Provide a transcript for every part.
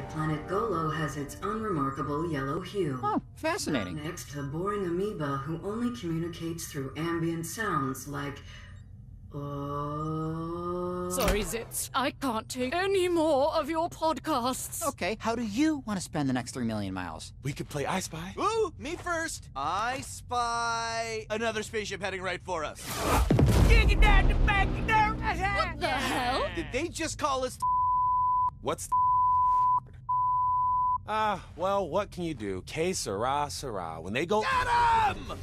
planet Golo has its unremarkable yellow hue. Oh, fascinating. Next, a boring amoeba who only communicates through ambient sounds like... Sorry, Zitz. I can't take any more of your podcasts. Okay, how do you want to spend the next 3 million miles? We could play I Spy. Ooh, me first. I spy another spaceship heading right for us. What the hell? Did they just call us? What's well, what can you do? Que sera, sera. When they go... Get 'em!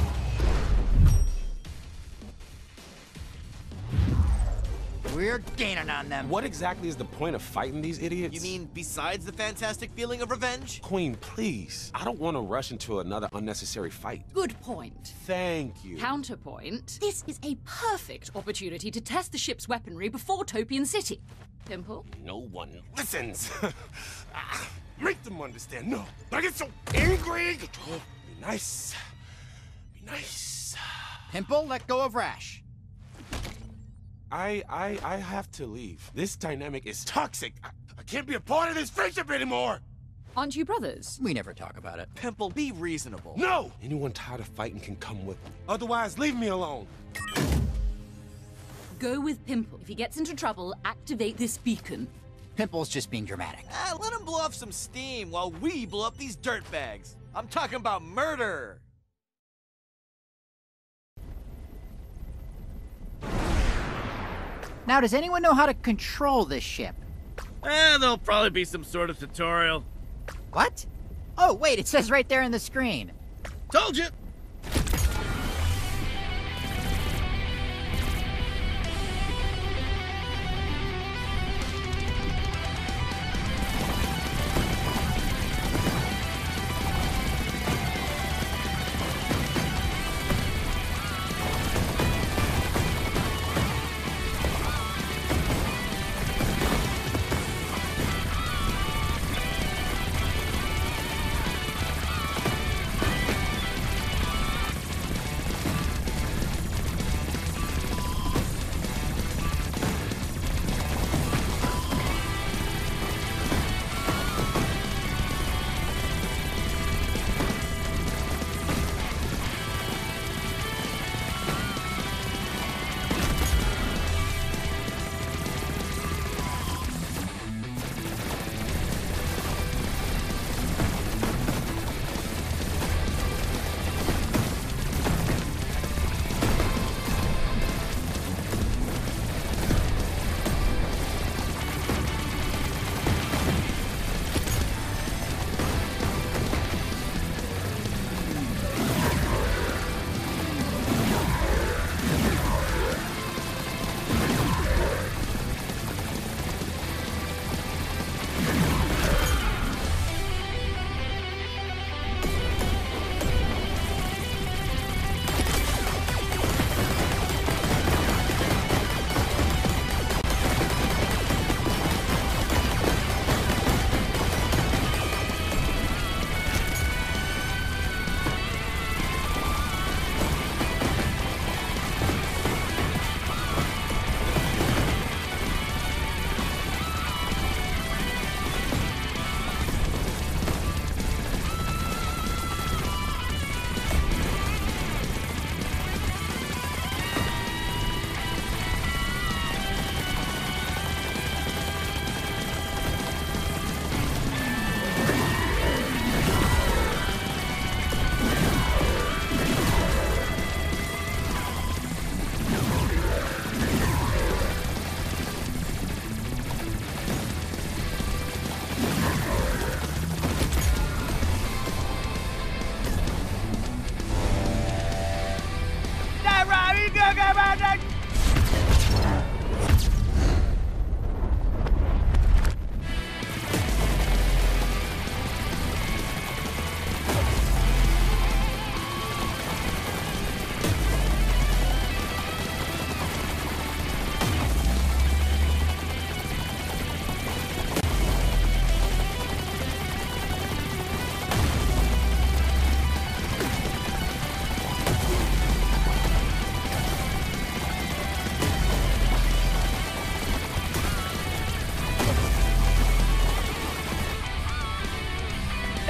We're gaining on them. What exactly is the point of fighting these idiots? You mean besides the fantastic feeling of revenge? Queen, please. I don't want to rush into another unnecessary fight. Good point. Thank you. Counterpoint. This is a perfect opportunity to test the ship's weaponry before Topian City. Pimple? No one listens. Make them understand. No. I get so angry. Be nice. Be nice. Pimple, let go of Rash. I have to leave. This dynamic is toxic. I can't be a part of this friendship anymore. Aren't you brothers? We never talk about it. Pimple, be reasonable. No! Anyone tired of fighting can come with me. Otherwise, leave me alone. Go with Pimple. If he gets into trouble, activate this beacon. Pimple's just being dramatic. Let him blow off some steam while we blow up these dirtbags. I'm talking about murder. Now, does anyone know how to control this ship? There'll probably be some sort of tutorial. What? Oh, wait, it says right there on the screen. Told you!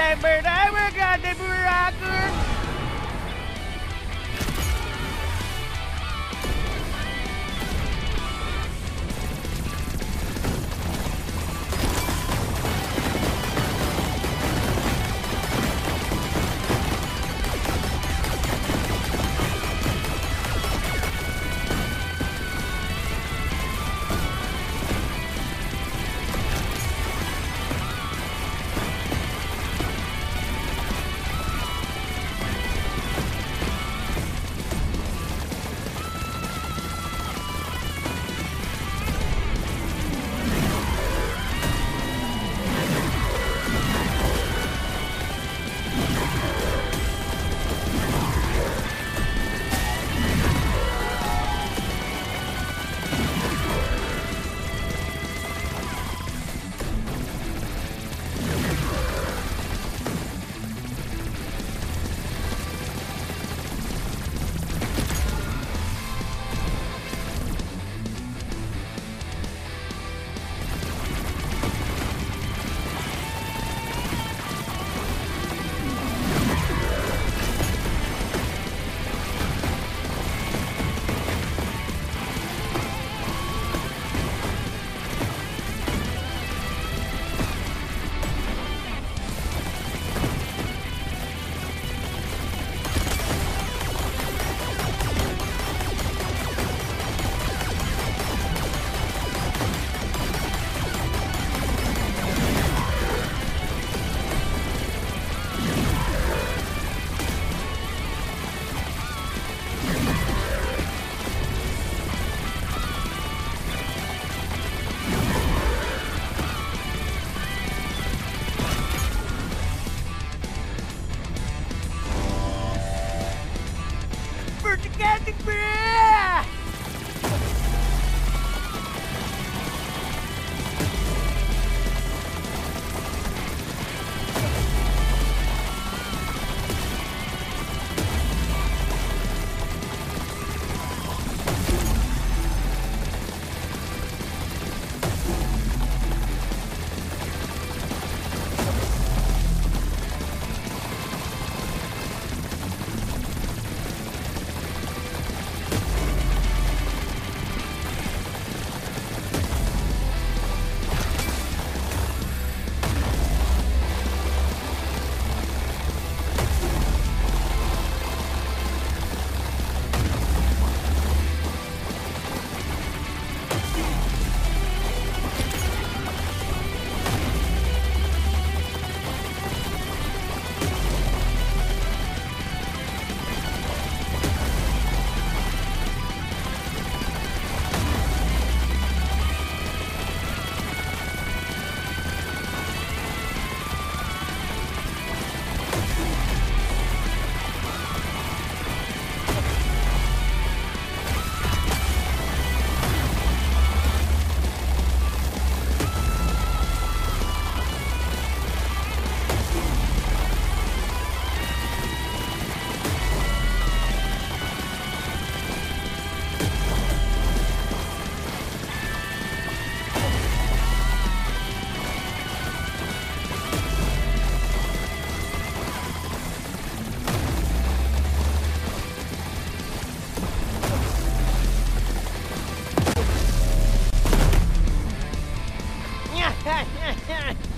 Ha ha ha!